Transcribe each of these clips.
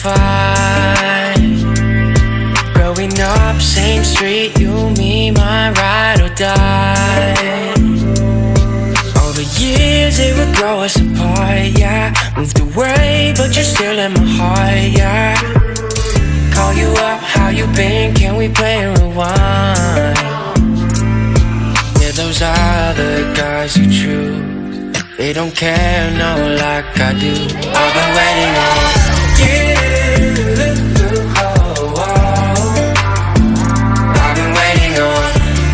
fight. Growing up, same street, you, me, my ride or die. All the years, it would grow us apart, yeah. Moved away, but you're still in my heart, yeah. Call you up, how you been, can we play and rewind? Yeah, those other guys you choose, they don't care, no, like I do. I've been waiting on you. Oh, oh. I've been waiting on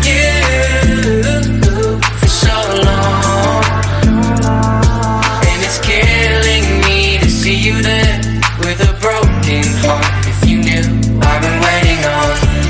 you for so long, and it's killing me to see you there with a broken heart. If you knew, I've been waiting on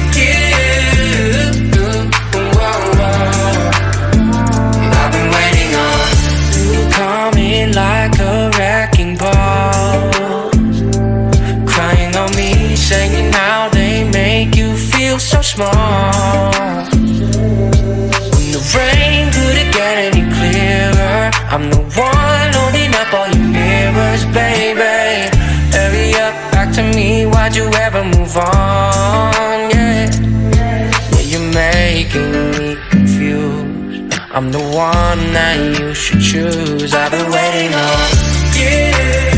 you. Oh, oh. I've been waiting on you coming like a wrecking ball, crying on me, saying how they make you feel so small. When the rain couldn't get any clearer, I'm the one holding up all your mirrors, baby. Hurry up, back to me, why'd you ever move on? Yeah, you're making me confused. I'm the one that you should choose. I've been waiting on you.